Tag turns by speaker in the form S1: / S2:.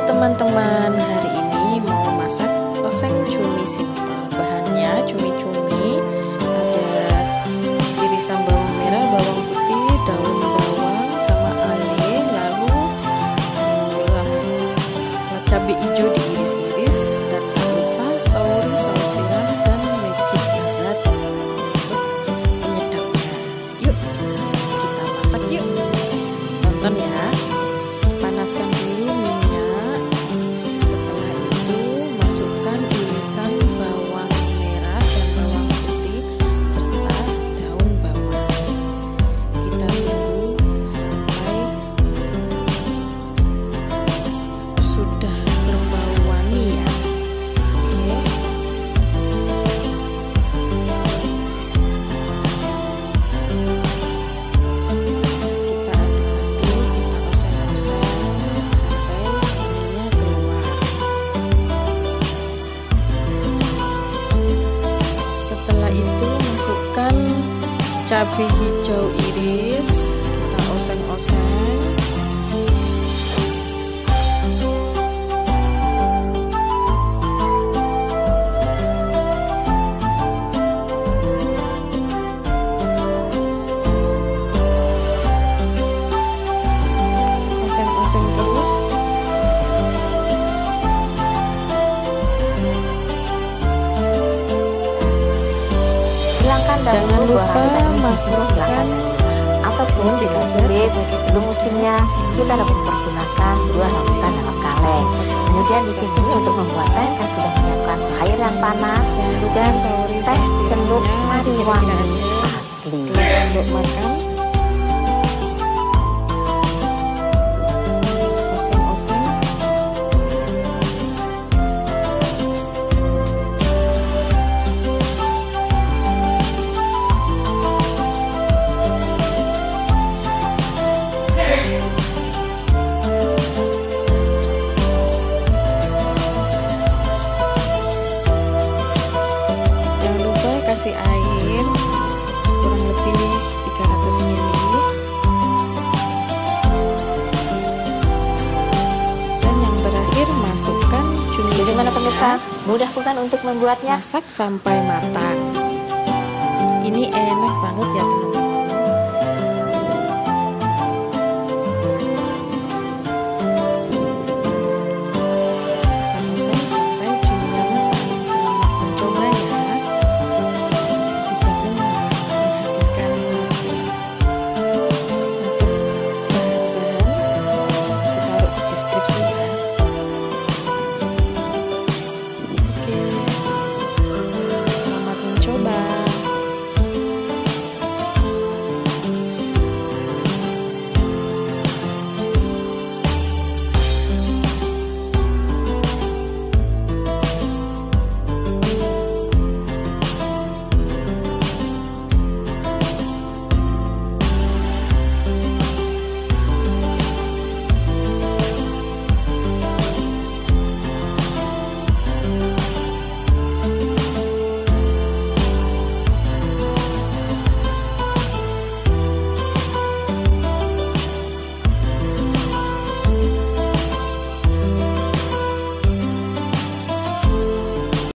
S1: teman-teman, hari ini mau masak oseng cumi simple. Bahannya cumi-cumi, ada irisan bawang merah, bawang putih, daun bawang, sama ale, lalu cabai hijau diiris-iris, dan tak lupa sauri, saus tiram, dan magic zat untuk penyedapnya. Yuk kita masak yuk, tonton ya. Panaskan dulu minyak, setelah itu masukkan irisan bawang merah dan bawang putih serta daun bawang. Kita tunggu sampai sudah berbau wangi ya. Oke. Kita aduk-aduk, kita oseng-oseng sampai minyak keluar. Setelah itu masukkan cabai hijau iris, kita oseng-oseng. Oseng-oseng terus.
S2: Hilangkan
S1: Jangan
S2: dahulu
S1: lupa
S2: buah
S1: masukkan
S2: ataupun jika sulit belum musimnya, kita dapat mempergunakan buah rambutan dalam kaleng. Kemudian di sini untuk membuat teh saya sudah menyiapkan air yang panas dan teh celup sari wangi asli.
S1: 2 sendok makan. Oseng-oseng. Jangan lupa kasih air kurang lebih 300 ml. Dan yang terakhir masukkan cumi.
S2: Bagaimana pemirsa? Mudah bukan untuk membuatnya?
S1: Masak sampai matang. Ini enak banget ya teman-teman.